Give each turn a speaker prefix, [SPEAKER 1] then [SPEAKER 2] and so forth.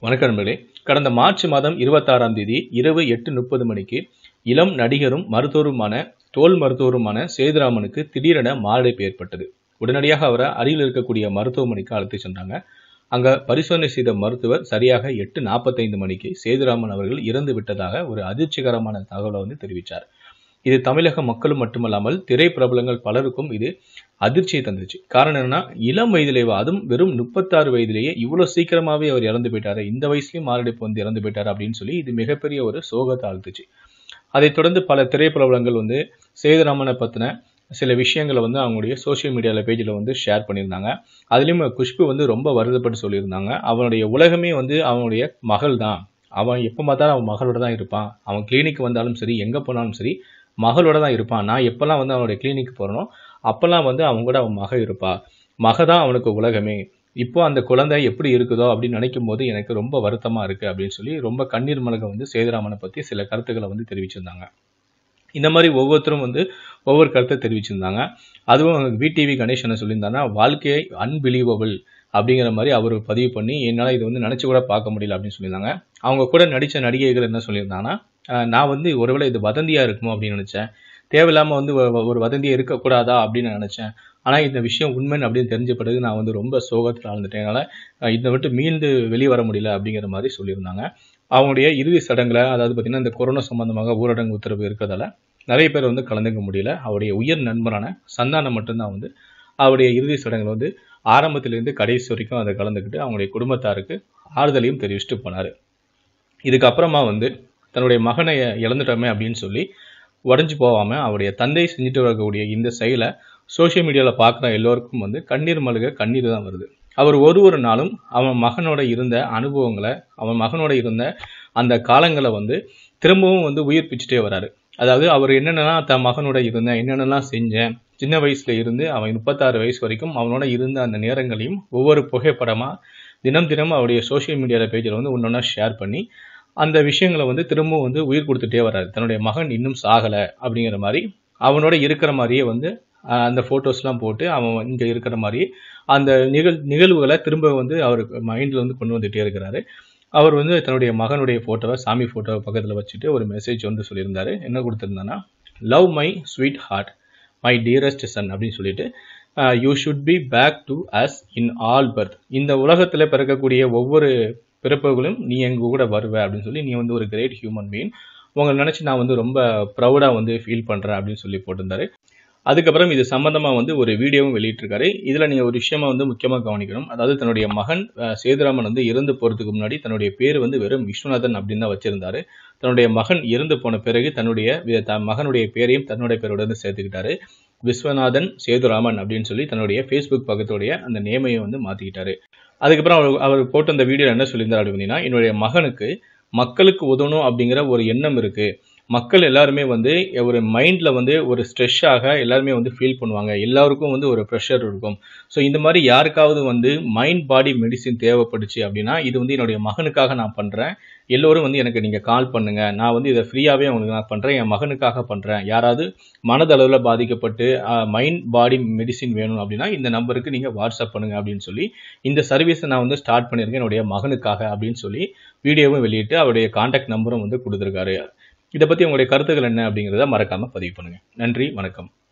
[SPEAKER 1] வணக்கம் நண்பர்களே. கடந்த மார்ச் மாதம் 26ஆம் தேதி இரவு 8:30 மணிக்கு இளம் நடிகரும் மருத்துவருமான தோல் மருத்துவருமான சேதுராமனுக்கு திடீரென மாரடைப்பு ஏற்பட்டது. உடனடியாக அவரை அருகில் இருக்கக்கூடிய மருத்துவமனைக்கு அழைத்து சென்றாங்க. அங்க பரிசோதனை செய்த மருத்துவர் சரியாக 8:45 மணிக்கு சேதுராமன் அவர்கள் இறந்து விட்டதாக ஒரு அதிர்ச்சிகரமான தகவலை தெரிவித்தார். இது தமிழக மக்களும் மட்டுமல்லாமல் திரைப்பிரபலங்கள் பலருக்கும் இது அதிர்ச்சியை தந்துச்சு. காரணம் என்னன்னா, இளம் வயதிலேயே, அதுவும் வெறும் 36 வயதிலேயே இவ்வளவு சீக்கிரமாவே அவர் இறந்து போயிட்டாரு, இந்த வயசுலயும் மாரடைப்பு இறந்து போயிட்டாரு அப்படின்னு சொல்லி இது மிகப்பெரிய ஒரு சோகத்தை அழுத்துச்சு. அதைத் தொடர்ந்து பல திரைப்பிரபலங்கள் சேதுராமனை பத்தின சில விஷயங்களை அவங்களுடைய சோசியல் மீடியால பேஜ்ல ஷேர் பண்ணியிருந்தாங்க. அதுலயும் குஷ்பு ரொம்ப வருத்தப்பட்டு சொல்லியிருந்தாங்க. அவனுடைய உலகமே அவனுடைய மகள் தான். அவன் எப்ப பார்த்தாலும் அவன் மகளோட தான் இருப்பான். அவன் கிளினிக் வந்தாலும் சரி, எங்க போனாலும் சரி, மகளோட தான் இருப்பான். நான் எப்பெல்லாம் அவனுடைய கிளினிக் போறனோ அப்பெல்லாம் அவன் கூட அவன் மக இருப்பா. மக தான் அவனுக்கு உலகமே. இப்போ அந்த குழந்தை எப்படி இருக்குதோ அப்படின்னு நினைக்கும் போது எனக்கு ரொம்ப வருத்தமா இருக்கு அப்படின்னு சொல்லி ரொம்ப கண்ணீர் மல்க சேதுராமனை பத்தி சில கருத்துக்களை தெரிவிச்சிருந்தாங்க. இந்த மாதிரி ஒவ்வொருத்தரும் ஒவ்வொரு கருத்தை தெரிவிச்சிருந்தாங்க. அதுவும் விடிவி கணேஷ் என்ன சொல்லியிருந்தாங்கன்னா, வாழ்க்கையை அன்பிலீவபிள் அப்படிங்கிற மாதிரி அவர் பதிவு பண்ணி, என்னால் இது நினைச்சு கூட பார்க்க முடியல அப்படின்னு சொல்லியிருந்தாங்க. அவங்க கூட நடித்த நடிகைகள் என்ன சொல்லியிருந்தாங்கன்னா, நான் ஒருவேளை இது வதந்தியா இருக்குமோ அப்படின்னு நினைச்சேன். தேவையில்லாம ஒரு வதந்தியே இருக்கக்கூடாதா அப்படின்னு நினைச்சேன். ஆனா இந்த விஷயம் உண்மைன்னு அப்படின்னு தெரிஞ்ச பிறகு நான் ரொம்ப சோகத்தில் ஆழ்ந்துட்டேன். என்னால இதை விட்டு மீண்டு வெளியே வர முடியல அப்படிங்கிற மாதிரி சொல்லியிருந்தாங்க. அவங்களுடைய இறுதி சடங்குல, அதாவது பார்த்தீங்கன்னா இந்த கொரோனா சம்பந்தமாக ஊரடங்கு உத்தரவு இருக்கிறதால நிறைய பேர் கலந்துக்க முடியல. அவருடைய உயர் நண்பரான சந்தானம் மட்டும்தான் அவருடைய இறுதி சடங்குல ஆரம்பத்திலிருந்து கடைசி வரைக்கும் அதை கலந்துக்கிட்டு அவங்களுடைய குடும்பத்தாருக்கு ஆறுதலையும் தெரிவிச்சுட்டு போனாரு. இதுக்கப்புறமா தன்னுடைய மகனை இழந்துட்டோமே அப்படின்னு சொல்லி உடஞ்சு போகாம அவருடைய தந்தை செஞ்சுட்டு வரக்கூடிய இந்த செயலை சோசியல் மீடியால பார்க்குற எல்லோருக்கும் கண்ணீர் மல்க கண்ணீர் தான் வருது. அவர் ஒரு நாளும் அவன் மகனோட இருந்த அனுபவங்களை, அவன் மகனோட இருந்த அந்த காலங்களை திரும்பவும் உயிர்ப்பிச்சுட்டே வராரு. அதாவது அவர் என்னென்னலாம் தன் மகனோட இருந்தேன், என்னென்னலாம் செஞ்சேன், சின்ன வயசுல இருந்து அவன் 36 வயசு வரைக்கும் அவனோட இருந்த அந்த நேரங்களையும் ஒவ்வொரு புகைப்படமா தினம் அவருடைய சோசியல் மீடியால பேஜில் ஒன்னொன்னா ஷேர் பண்ணி அந்த விஷயங்களை திரும்பவும் உயிர் கொடுத்துட்டே வர்றாரு. தன்னுடைய மகன் இன்னும் சாகலை அப்படிங்கிற மாதிரி அவனோட இருக்கிற மாதிரியே அந்த ஃபோட்டோஸ்லாம் போட்டு அவன் இங்கே இருக்கிற மாதிரி அந்த நிகழ்வுகளை திரும்ப அவர் மைண்டில் கொண்டு வந்துட்டே இருக்கிறாரு. அவர் தன்னுடைய மகனுடைய ஃபோட்டோவை, சாமி ஃபோட்டோவை பக்கத்தில் வச்சுட்டு ஒரு மெசேஜ் சொல்லியிருந்தாரு. என்ன கொடுத்துருந்தான்னா, love my sweet heart, my dearest son அப்படின்னு சொல்லிட்டு, you should be back to us in all birth. இந்த உலகத்தில் பிறக்கக்கூடிய ஒவ்வொரு பிறப்புகளும் நீ எங்க கூட வருவ அப்படின்னு சொல்லி, நீ ஒரு கிரேட் ஹியூமன் பீயிங், உங்களை நினைச்சு நான் ரொம்ப ப்ரௌடா ஃபீல் பண்றேன் அப்படின்னு சொல்லி போட்டிருந்தாரு. அதுக்கப்புறம் இது சம்பந்தமா ஒரு வீடியோவும் வெளியிட்டிருக்காரு. இதுல நீங்க ஒரு விஷயமா முக்கியமா கவனிக்கணும். அதாவது தன்னுடைய மகன் சேதுராமன் இறந்து போறதுக்கு முன்னாடி தன்னுடைய பேர் வெறும் விஸ்வநாதன் அப்படின்னு தான் வச்சிருந்தாரு. தன்னுடைய மகன் இறந்து போன பிறகு தன்னுடைய மகனுடைய பேரையும் தன்னுடைய பேரோட சேர்த்துக்கிட்டாரு. விஸ்வநாதன் சேதுராமன் அப்படின்னு சொல்லி தன்னுடைய ஃபேஸ்புக் பக்கத்துடைய அந்த நேமையை மாத்திக்கிட்டாரு. அதுக்கப்புறம் அவர் போட்ட அந்த வீடியோ என்ன சொல்லியிருந்தாரு அப்படின்னா, என்னுடைய மகனுக்கு மக்களுக்கு உதவணும் அப்படிங்கிற ஒரு எண்ணம் இருக்கு. மக்கள் எல்லாருமே ஒரு மைண்ட்ல ஒரு ஸ்ட்ரெஸ்ஸாக எல்லாருமே ஃபீல் பண்ணுவாங்க. எல்லாருக்கும் ஒரு ப்ரெஷர் இருக்கும். ஸோ இந்த மாதிரி யாருக்காவது மைண்ட் பாடி மெடிசின் தேவைப்படுச்சு அப்படின்னா, இது என்னுடைய மகனுக்காக நான் பண்றேன். எல்லோரும் எனக்கு நீங்க கால் பண்ணுங்க. நான் இதை ஃப்ரீயாவே உங்களுக்கு நான் பண்றேன். என் மகனுக்காக பண்றேன். யாராவது மனதளவுல பாதிக்கப்பட்டு மைண்ட் பாடி மெடிசின் வேணும் அப்படின்னா இந்த நம்பருக்கு நீங்க வாட்ஸ்அப் பண்ணுங்க அப்படின்னு சொல்லி இந்த சர்வீஸை நான் ஸ்டார்ட் பண்ணியிருக்கேன் என்னுடைய மகனுக்காக அப்படின்னு சொல்லி வீடியோவும் வெளியிட்டு அவருடைய கான்டாக்ட் நம்பரும் கொடுத்துருக்காரு. இதை பத்தி உங்களுடைய கருத்துக்கள் என்ன அப்படிங்கிறத மறக்காம பதிவு பண்ணுங்க. நன்றி, வணக்கம்.